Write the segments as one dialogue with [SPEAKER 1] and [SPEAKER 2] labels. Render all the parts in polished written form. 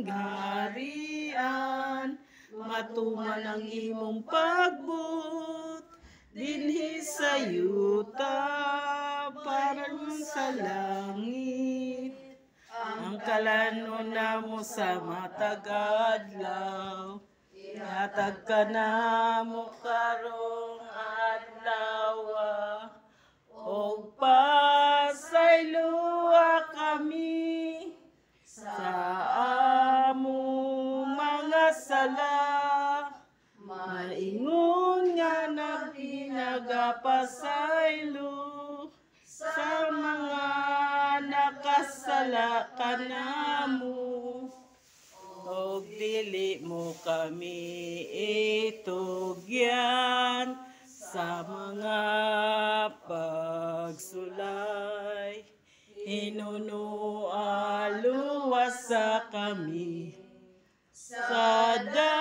[SPEAKER 1] harian, matuman ang imong pagbut, dinhi sa yuta, parang sa langit. Ang kalanon namo sa matag adlaw, ihatag ka namo karong adlaw, og pasayloa kami sa amo mga sala. Maingon nga na pinagapasaylo sa mga nakasala kanamo, og dili mo kami itugyan sa mga pagsulay. Inunualuwasa kami sa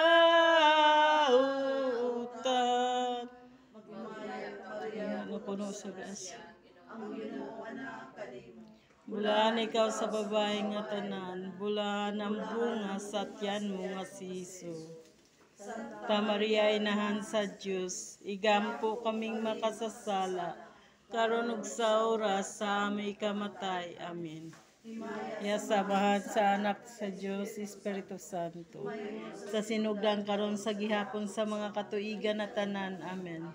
[SPEAKER 1] dautan. Ano puno sa gas? Bulaan ikaw sa babae nga tanan, bulaan ang bunga sa tiyan mo nga siso. Ta Maria, inahan sa Diyos, igampo kaming makasasala, karon ug sa oras sa aming kamatay. Amen. Samahan sa anak sa Diyos, Espiritu Santo, sa sinugdan karon sa gihapon sa mga katuigan na tanan. Amen.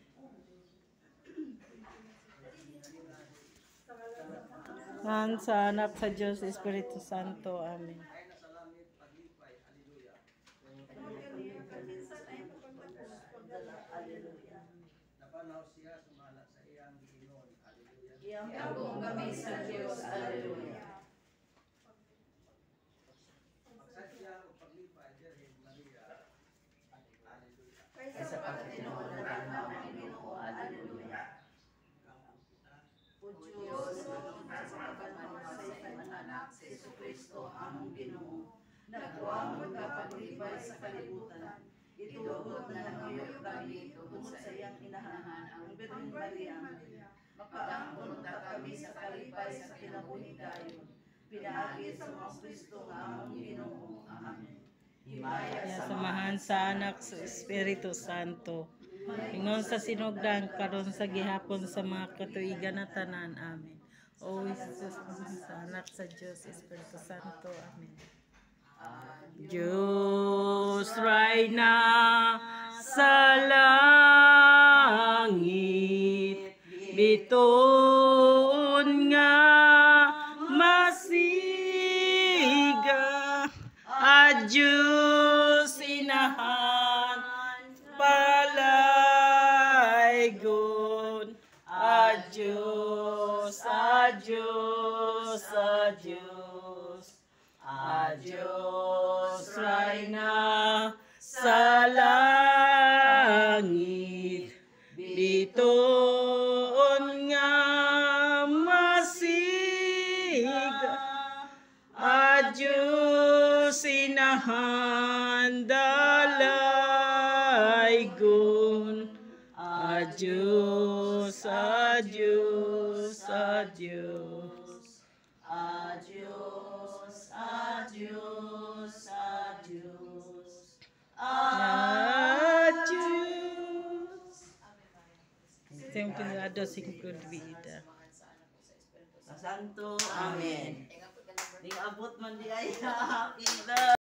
[SPEAKER 1] Samahan sa anak sa Diyos, Espiritu Santo. Amen.
[SPEAKER 2] Napanaw siya sumala sa iyang Ginoo. Hallelujah.
[SPEAKER 3] Iambong kami sa Diyos. Hallelujah.
[SPEAKER 2] Magsasya o paglipay Virgen Maria. Hallelujah.
[SPEAKER 3] Kaysa sa Panginoon na tanaw ang Ginoo. Hallelujah. O Diyos, sa pagkamanusay sa anak si Jesucristo among Ginoo, nagkuha magkapaglibay sa kalibutan. Itugot na nanguyot kami tungkol sa iyang inahan, ang Birhen Maria. Makaangkon ta kami sa kalipay sa kinabuhi dayon. Pinaagi sa mga Kristo nga among Ginoo. Amen.
[SPEAKER 1] Samahan sa anak sa Espiritu Santo, ingon sa sinugdan karon sa gihapon sa mga katuigan na tanan. Amen. O Jesus, sa anak sa Diyos, Espiritu Santo. Amen. Diyos Rayna sa langit, bituon nga masiga, Diyos inahan palaygon, Diyos, Diyos, Diyos, Diyos Rayna sa langit, bituon nga masiga, Diyos inahan dalaygon, Diyos, Diyos, Diyos.
[SPEAKER 3] Adios, adios, adios,
[SPEAKER 1] Adios. Thank you, Ados, include
[SPEAKER 3] Santo, Amen. Di abot man di ay